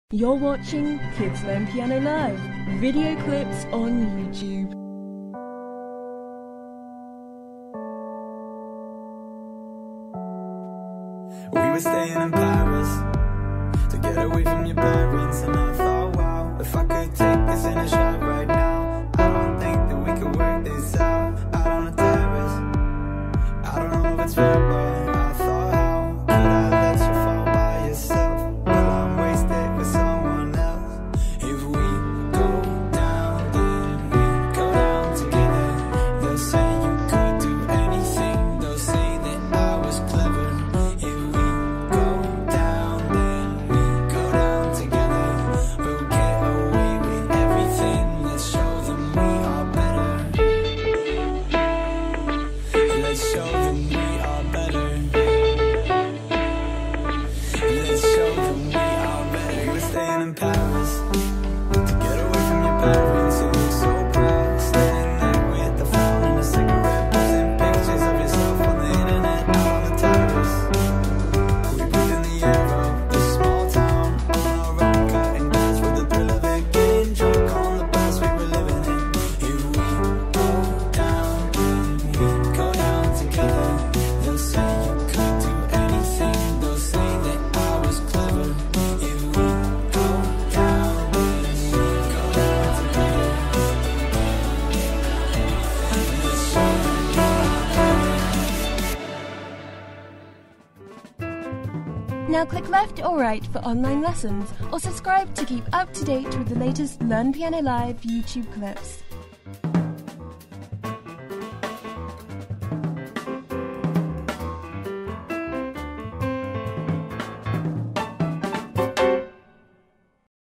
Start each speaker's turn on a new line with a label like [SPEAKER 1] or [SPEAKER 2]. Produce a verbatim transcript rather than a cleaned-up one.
[SPEAKER 1] You're watching Kids Learn Piano Live, video clips on YouTube.
[SPEAKER 2] We were staying in Paris to get away from your parents, and I thought, wow, if I could take this in a shot right now, I don't think that we could work this out. Out on the terrace, I don't know if it's fair, but I thought, how could I let you fall by yourself? Well, I'm wasted with someone else. If we go down, then we go down together. They'll say you could do anything, they'll say that I was clever. In Paris to get away from your parents, you look so proud, standing there with the phone and a cigarette, posting pictures of yourself on the internet, out on the terrace. We breathe in the air of this small town, on our road, cutting glass with the thrill of it, getting drunk on the past we were living in. If we go down, then we go down together. They'll say you could do anything, they'll say that I was clever. If we
[SPEAKER 1] Now click left or right for online lessons, or subscribe to keep up to date with the latest Learn Piano Live YouTube clips.